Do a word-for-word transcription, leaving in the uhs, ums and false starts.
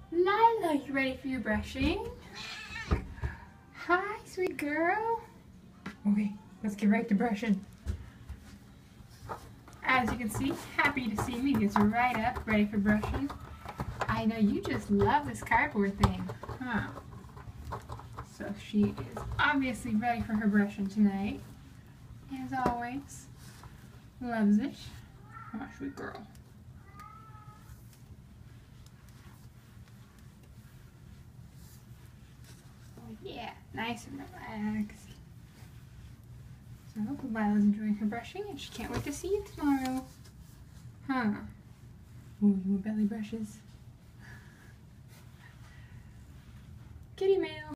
Lila, you ready for your brushing? Hi, sweet girl. Okay, let's get right to brushing. As you can see, happy to see me, gets right up, ready for brushing. I know you just love this cardboard thing, huh? So she is obviously ready for her brushing tonight. As always, loves it. Oh, sweet girl. Oh yeah, nice and relaxed. So I hope Lila's enjoying her brushing and she can't wait to see you tomorrow. Huh? Ooh, you want belly brushes? Kitty mail.